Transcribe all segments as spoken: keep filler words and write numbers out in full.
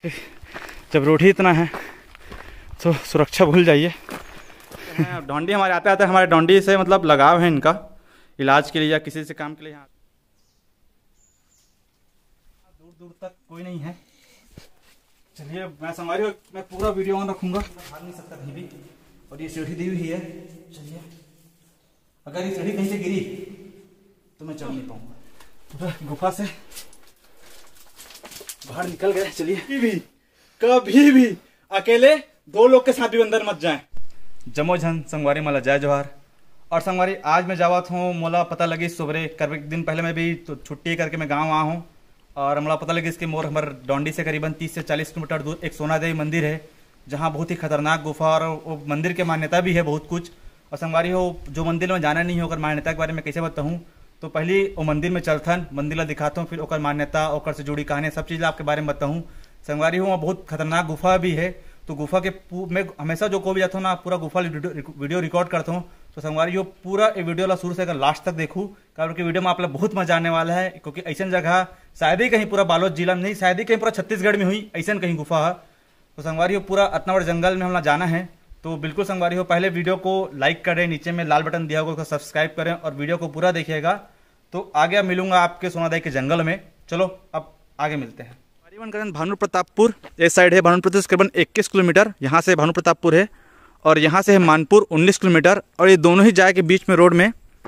जब रोड ही इतना है तो सुरक्षा भूल जाइए। डोंडी हमारे आते आते हमारे डोंडी से मतलब लगाव है इनका, इलाज के लिए या किसी से काम के लिए। यहाँ दूर दूर तक कोई नहीं है। चलिए मैं संगवारी मैं पूरा वीडियो ऑन रखूंगा, भाग नहीं सकता कहीं भी। और ये सीढ़ी दी हुई है, चलिए अगर ये सीढ़ी कहीं से गिरी तो मैं चढ़ नहीं पाऊंगा। पूरा गुफा से बाहर निकल गए। चलिए कभी भी कभी भी अकेले दो लोग के साथ भी अंदर मत जाएं। जमो झन संगवारी मला जय जोहार। और संगवारी आज मैं जावत हूँ, मोला पता लगी सुबह कर एक दिन पहले मैं भी तो छुट्टी करके मैं गांव आया हूँ और मोला पता लगी इसके मोर हमारे डोंडी से करीबन तीस से चालीस किलोमीटर दूर एक सोना देवी मंदिर है, जहाँ बहुत ही खतरनाक गुफा और वो मंदिर की मान्यता भी है बहुत कुछ। और संगवारी हो जो मंदिर में जाना नहीं होकर मान्यता के बारे में कैसे बताऊँ, तो पहले वो मंदिर में चलथन, मंदिर ला दिखाता हूँ, फिर ओकर मान्यता ओकर से जुड़ी कहानी सब चीज़ आपके बारे में बताऊँ। संगवारी हो वहाँ बहुत खतरनाक गुफा भी है, तो गुफा के मैं हमेशा जो को भी जाता हूँ ना पूरा गुफा वीडियो रिकॉर्ड करता हूँ। तो संगवारी हो पूरा ये वीडियो ला शुरू से अगर लास्ट तक देखूँ, कारण कि वीडियो में आप लोग बहुत मजा आने वाला है, क्योंकि ऐसा जगह शायद ही कहीं पूरा बालोद जिला में नहीं, शायद ही कहीं पूरा छत्तीसगढ़ में हुई ऐसा कहीं गुफा है। तो संगवारी हो पूरा इतना बड़ा जंगल में हम जाना है, तो बिल्कुल संगवारी हो पहले वीडियो को लाइक करें, नीचे में लाल बटन दिया होगा उसको सब्सक्राइब करें और वीडियो को पूरा देखिएगा। तो आगे मिलूंगा आपके सोनादाई के जंगल में। चलो अब आगे मिलते हैं। भानु प्रतापपुर इस साइड है, भानु प्रताप करीबन इक्कीस किलोमीटर यहाँ से भानु प्रतापपुर है, और यहाँ से है मानपुर उन्नीस किलोमीटर। और ये दोनों ही जाए के बीच में रोड में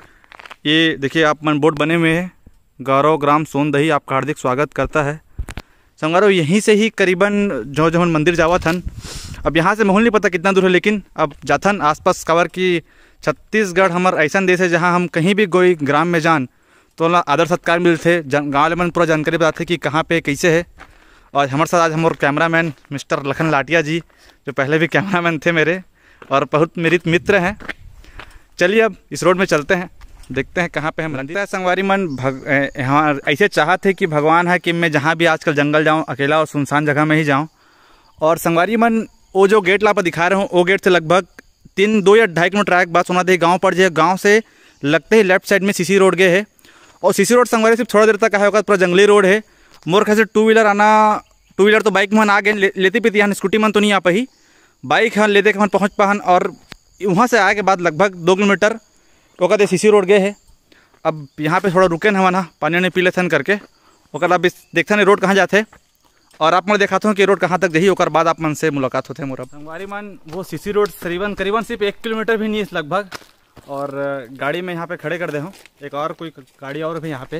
ये देखिए आप मन बोर्ड बने हुए हैं, गौरव ग्राम सोनदही आपका हार्दिक स्वागत करता है। संगवारो यहीं से ही करीबन जो जो मंदिर जावत हन, अब यहाँ से माहौल नहीं पता कितना दूर है, लेकिन अब जाथन आसपास कवर की छत्तीसगढ़ हमार ऐसा देश है जहाँ हम कहीं भी कोई ग्राम में जान तो आदर सत्कार मिलते, गाँव में पूरा जानकारी बताते कि कहाँ पे कैसे है। और हमारे साथ आज हमारे कैमरामैन मिस्टर लखन लाटिया जी, जो पहले भी कैमरामैन थे मेरे और बहुत मेरे मित्र हैं। चलिए अब इस रोड में चलते हैं, देखते हैं कहाँ पे हम मंदिर है। संगवारी मन भग यहाँ ऐसे चाहते कि भगवान है कि मैं जहाँ भी आजकल जंगल जाऊँ अकेला और सुनसान जगह में ही जाऊँ। और संगवारी मन वो जो गेट ला पर दिखा रहे हूँ, वो गेट से लगभग तीन दो या ढाई किलोमीटर के बाद सोनादेही गाँव पड़ जाए। गाँव से लगते ही लेफ्ट साइड में सीसी रोड गए है, और सीसी रोड संगवारी सिर्फ थोड़ा देर तक आया होगा, पूरा जंगली रोड है। मोर ख्याल से टू व्हीलर आना, टू व्हीलर तो बाइक में आ गए, ले, लेती पीती यहाँ स्कूटी मन तो नहीं आ पाई, बाइक हाँ लेते के पहुँच पाहन। और वहाँ से आए के बाद लगभग दो किलोमीटर वो कहते सीसी रोड गए है। अब यहाँ पे थोड़ा रुके न हमारा पानी वानी पी लेथन करके, और अब इस देखते रोड कहाँ जाते और आप मैं दिखाता हूँ कि रोड कहाँ तक जही, और बाद आप मन से मुलाकात होते मोर। संगवारी मन वो सीसी रोड करीबन करीबन सिर्फ एक किलोमीटर भी नहीं है लगभग, और गाड़ी में यहाँ पे खड़े कर दे हूँ, एक और कोई गाड़ी और भी यहाँ पे।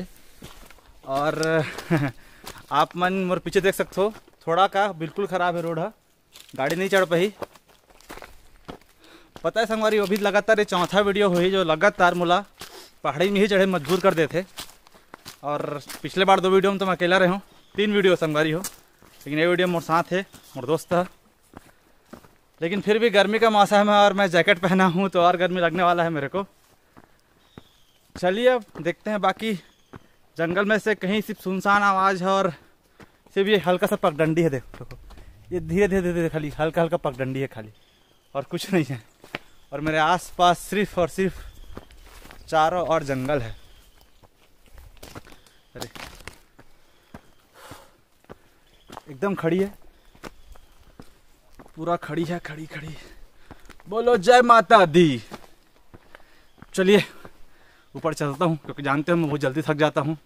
और आप मन मोर पीछे देख सकते हो, थोड़ा का बिल्कुल ख़राब है रोड है, गाड़ी नहीं चढ़ पाई। पता है संगवारी वो भी लगातार ये चौथा वीडियो हुई जो लगातार मुला पहाड़ी में ही चढ़े मजबूर कर देते। और पिछले बार दो वीडियो में तो मैं अकेला रहा हूँ, तीन वीडियो संगवारी हो, लेकिन ये वीडियो मोर साथ है, मोर दोस्त है। लेकिन फिर भी गर्मी का मौसम है और मैं जैकेट पहना हूँ तो और गर्मी लगने वाला है मेरे को। चलिए अब देखते हैं, बाकी जंगल में से कहीं सिर्फ सुनसान आवाज़ है और सिर्फ ये हल्का सा पगडंडी है। देखो ये धीरे धीरे धीरे खाली हल्का हल्का पगडंडी है खाली, और कुछ नहीं है। और मेरे आसपास सिर्फ और सिर्फ चारों ओर जंगल है। अरे एकदम खड़ी है, पूरा खड़ी है, खड़ी खड़ी। बोलो जय माता दी। चलिए ऊपर चलता हूँ, क्योंकि जानते हो मैं बहुत जल्दी थक जाता हूँ।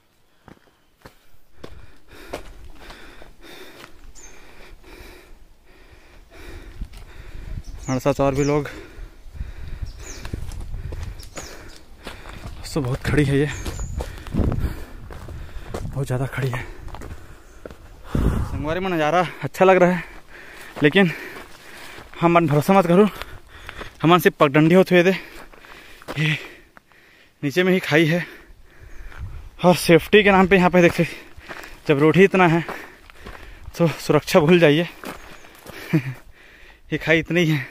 हमारे साथ और भी लोग, तो बहुत खड़ी है, ये बहुत ज़्यादा खड़ी है। संगवारी में नज़ारा अच्छा लग रहा है, लेकिन हम मन भरोसा मत करो, हम सिर्फ पगडंडी होते हुए थे। ये नीचे में ही खाई है, और सेफ्टी के नाम पे यहाँ पे देखते जब रोड ही इतना है तो सुरक्षा भूल जाइए। ये खाई इतनी ही है।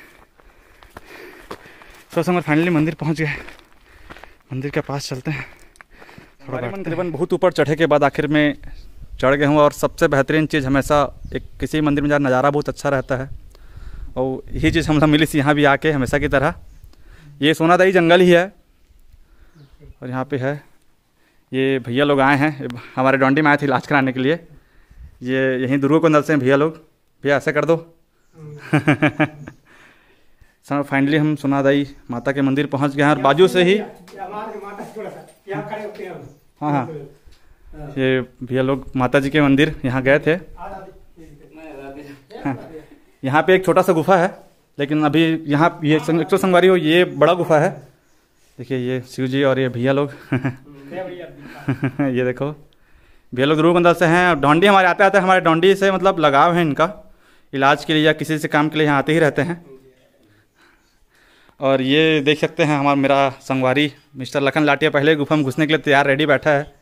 तो संग फाइनली मंदिर पहुँच गए, मंदिर के पास चलते हैं। थोड़ा तकरीबन बहुत ऊपर चढ़े के बाद आखिर में चढ़ गए हूँ। और सबसे बेहतरीन चीज़ हमेशा एक किसी मंदिर में जाना नज़ारा बहुत अच्छा रहता है, और यही चीज़ हमसे मिली थी यहाँ भी आके हमेशा की तरह। ये सोनादाई जंगल ही है, और यहाँ पे है ये भैया लोग आए हैं, हमारे डोंडी में आए थे इलाज कराने के लिए। ये यहीं दुर्गा कुंडल से भैया लोग, भैया ऐसे कर दो। सर फाइनली हम सोनादाई माता के मंदिर पहुंच गए हैं और बाजू से ही हाँ हाँ ये भैया लोग माता जी के मंदिर यहाँ गए थे। हाँ, यहाँ पे एक छोटा सा गुफा है, लेकिन अभी यहाँ ये एक तो संगवारी हो ये बड़ा गुफा है। देखिए ये शिव जी और ये भैया लोग ये देखो भैया लोग रूपबंदर से हैं। डोंडी हमारे आते आते हमारे डोंडी से मतलब लगाव है इनका, इलाज के लिए या किसी से काम के लिए यहाँ आते ही रहते हैं। और ये देख सकते हैं हमारा मेरा संगवारी मिस्टर लखन लाटिया पहले गुफा में घुसने के लिए तैयार रेडी बैठा है।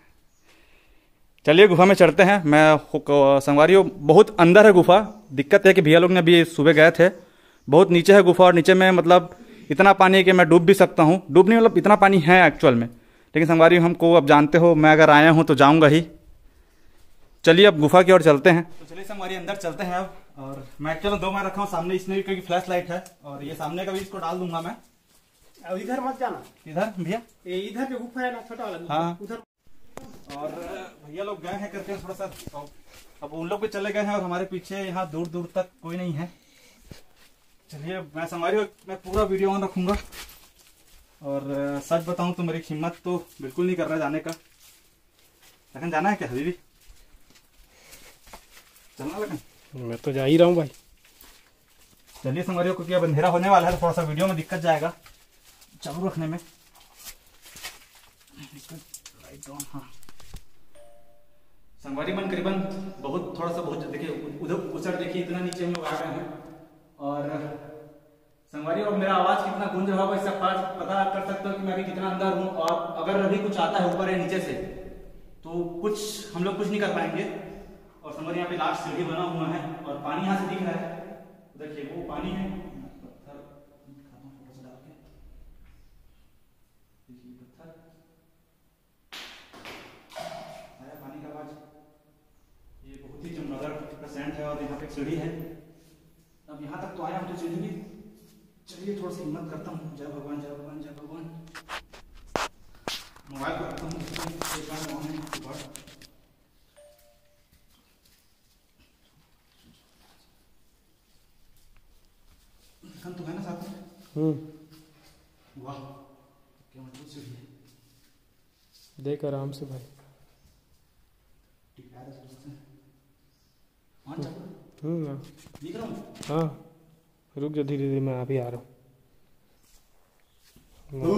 चलिए गुफा में चढ़ते हैं। मैं संगवारी हो बहुत अंदर है गुफा। दिक्कत है कि भैया लोग ने अभी सुबह गए थे, बहुत नीचे है गुफा और नीचे में मतलब इतना पानी है कि मैं डूब भी सकता हूँ। डूब नहीं मतलब इतना पानी है एक्चुअल में, लेकिन संगवारी हमको अब जानते हो मैं अगर आया हूँ तो जाऊँगा ही। चलिए अब गुफा की ओर चलते हैं। तो चलिए संगवारी अंदर चलते हैं अब। और मैं एक्चुअली दो मैं रखा हूँ सामने, इसमें भी क्योंकि फ्लैश लाइट है और ये सामने का भी इसको डाल दूंगा मैं। इधर मत जाना, इधर भैया इधर जो गुफा है ना छोटा वाला, हाँ उधर। और भैया लोग गए हैं करके थोड़ा सा, अब उन लोग भी चले गए हैं और हमारे पीछे यहाँ दूर दूर तक कोई नहीं है। चलिए मैं संगवारी मैं पूरा वीडियो ऑन रखूंगा। और सच बताऊं तो मेरी हिम्मत तो बिल्कुल नहीं कर रहा जाने का। लेकिन जाना है क्या अभी भी? चलना लगन? मैं तो जा ही रहा हूँ भाई। चलिए संगवारी क्योंकि अब अंधेरा होने वाला है तो थोड़ा सा वीडियो में दिक्कत जाएगा चालू रखने में। लाइट ऑन, हाँ। संगवारी मन करीबन बहुत थोड़ा सा बहुत देखिए उधर उचड़ देखिए इतना नीचे हम लोग आ गए हैं। और संगवारी और मेरा आवाज कितना गूंज रहा होगा इससे आप पता कर सकते हो कि मैं अभी कितना अंदर हूँ। और अगर अभी कुछ आता है ऊपर या नीचे से तो कुछ हम लोग कुछ नहीं कर पाएंगे। और संगवारी यहाँ पे लास्ट सीढ़ी बना हुआ है और पानी यहाँ से दिख रहा है, देखिए वो पानी है। पत्थर डाल के देखिए पत्थर आया पानी का आवाज। ये बहुत ही चमगादड़ का सेंट है और यहाँ पे सीढ़ी है। अब यहाँ तक तो आया हूँ तो सीढ़ी भी। चलिए थोड़ा सा हिम्मत करता हूँ। जय भगवान जय भगवान जय भगवान। मोबाइल पर रखता हूँ। तो है ना साथ में? हम्म। वाह क्या मजबूत सीढ़ी है। देख आराम से भाई। हम्म दिख रहा हूँ? हाँ रुक जा, धीरे धीरे मैं अभी आ रहा हूँ।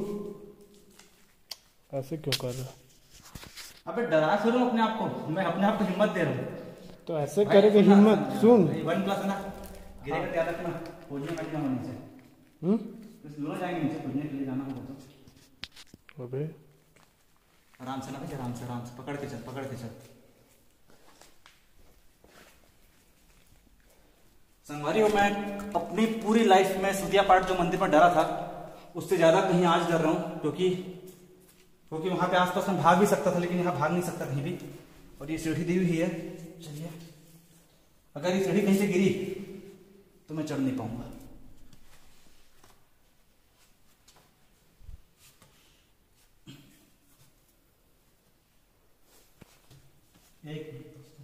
ऐसे क्यों कर रहा? अबे डरा क्यों रहा हूँ अपने आप को? मैं अपने आप को हिम्मत दे रहा हूँ। तो ऐसे करेगा हिम्मत। सुन वन प्लस है ना, गिरेगा क्या रखना खोजने का नहीं नीचे। हम्म दोनों जाएंगे नीचे खोजने के लिए जाना होगा तो। अबे आराम से ना भाई, आराम से आराम से पकड़ के चल पकड़ के चल। संगवारी हो मैं अपनी पूरी लाइफ में सुदिया पाठ जो मंदिर में डरा था उससे ज्यादा कहीं आज डर रहा हूँ। क्योंकि क्योंकि वहां पे आसपास में भाग भी सकता था लेकिन यहाँ भाग नहीं सकता कहीं भी। और ये सीढ़ी दी हुई है। चलिए अगर ये सीढ़ी कहीं से गिरी तो मैं चढ़ नहीं पाऊंगा। एक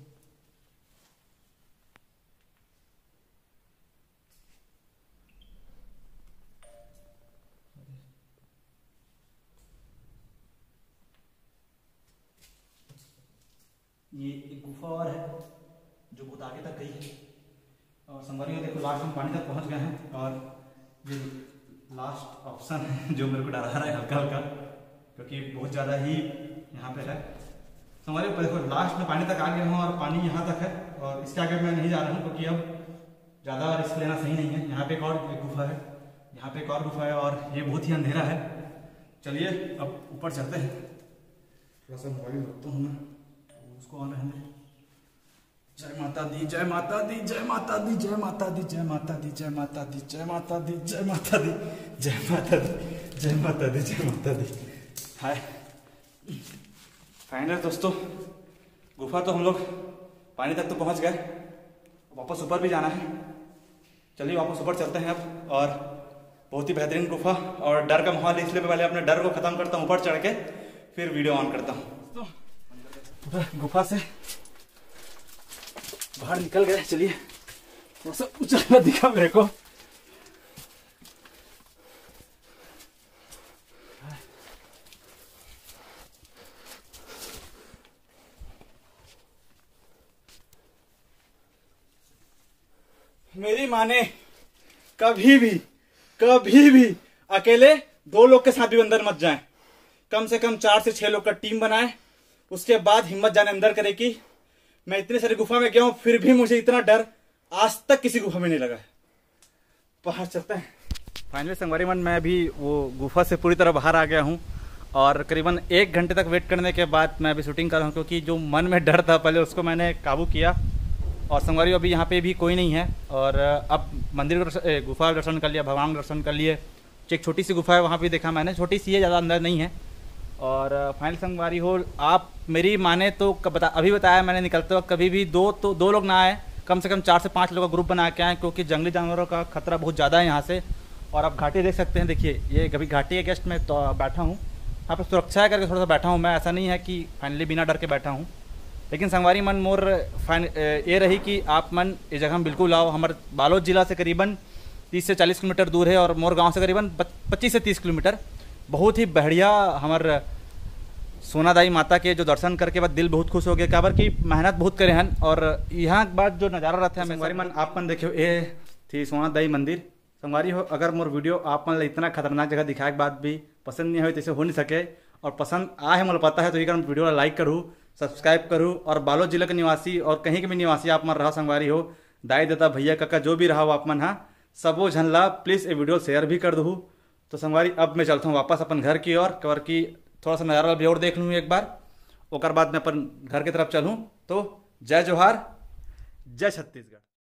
ये एक गुफा और है जो बहुत आगे तक गई है। और संगवारी देखो लास्ट में पानी तक पहुंच गए हैं। और ये लास्ट ऑप्शन है जो मेरे को डरा रहा है हल्का हल्का, क्योंकि बहुत ज़्यादा ही यहाँ पे है। संगवारी देखो लास्ट में पानी तक आ गए हैं और पानी यहाँ तक है। और इसके आगे मैं नहीं जा रहा हूँ क्योंकि अब ज़्यादा रिस्क लेना सही नहीं है। यहाँ पे एक और एक गुफा है, यहाँ पे एक और गुफा है और ये बहुत ही अंधेरा है। चलिए अब ऊपर चलते हैं। थोड़ा सा मोबाइल रखता हूँ मैं, उसको ऑन रहने। जय माता दी जय माता दी जय माता दी जय माता दी जय माता दी जय माता दी जय माता दी जय माता दी जय माता दी जय माता दी जय माता दी। हाय फाइनल दोस्तों गुफा तो हम लोग पानी तक तो पहुंच गए, वापस ऊपर भी जाना है। चलिए वापस ऊपर चलते हैं अब। और बहुत ही बेहतरीन गुफा और डर का माहौल, इसलिए पहले अपने डर को खत्म करता हूँ, ऊपर चढ़ के फिर वीडियो ऑन करता हूँ। तो गुफा से बाहर निकल गए। चलिए थोड़ा सा ऊंचा दिखा मेरे को। मेरी माँ ने कभी भी कभी भी अकेले दो लोग के साथ भी अंदर मत जाएं। कम से कम चार से छह लोग का टीम बनाएं, उसके बाद हिम्मत जाने अंदर करे कि मैं इतने सारी गुफा में गया हूं फिर भी मुझे इतना डर आज तक किसी गुफा में नहीं लगा है। बाहर चलते हैं। फाइनली संगवारी मन मैं भी वो गुफा से पूरी तरह बाहर आ गया हूं और करीबन एक घंटे तक वेट करने के बाद मैं अभी शूटिंग कर रहा हूं, क्योंकि जो मन में डर था पहले उसको मैंने काबू किया। और संगवारी अभी यहाँ पे भी कोई नहीं है और अब मंदिर का गुफा दर्शन कर लिया, भगवान दर्शन कर लिए। एक छोटी सी गुफा है वहाँ भी देखा मैंने, छोटी सी है, ज़्यादा अंदर नहीं है। और फाइनल संगवारी हो, आप मेरी माने तो बता अभी बताया मैंने निकलते वक्त कभी भी दो तो दो लोग ना आए, कम से कम चार से पाँच लोग का ग्रुप बना के आए, क्योंकि जंगली जानवरों का खतरा बहुत ज़्यादा है यहाँ से। और आप घाटी देख सकते हैं, देखिए ये कभी घाटी के गेस्ट में तो बैठा हूँ, यहाँ पर सुरक्षा करके थोड़ा सा बैठा हूँ मैं, ऐसा नहीं है कि फाइनली बिना डर के बैठा हूँ। लेकिन संगवारी मन मोर फाइन ये रही कि आप मन इस जगह में बिल्कुल आओ। हमारे बालोद जिला से करीबन तीस से चालीस किलोमीटर दूर है और मोर गांव से करीबन पच्चीस से तीस किलोमीटर। बहुत ही बढ़िया हमारे सोनादाई माता के जो दर्शन करके बाद दिल बहुत खुश हो गया, काबर की मेहनत बहुत करे हैं। और यहाँ के बाद जो नज़ारा रहता है संगवारी मन आप मन देखियो, ये थी सोनादाई मंदिर। संगवारी हो, अगर मोर वीडियो आप मन इतना खतरनाक जगह दिखाए के बाद भी पसंद नहीं हो तो इसे हो नहीं सके, और पसंद आए मुझे पता है तो ये वीडियो लाइक करूँ, सब्सक्राइब करूँ। और बालोद जिले के निवासी और कहीं के भी निवासी आप मन रहा संगवारी हो, दाई दादा भैया काका जो भी रहा हो आप मन, हाँ सबो झन ला प्लीज़ ये वीडियो शेयर भी कर दूँ। तो संगवारी अब मैं चलता हूँ वापस अपन घर की ओर, और कि थोड़ा सा नज़ारा भी और देख लूँ एक बार, और बाद मैं अपन घर की तरफ चलूँ। तो जय जोहार, जय छत्तीसगढ़।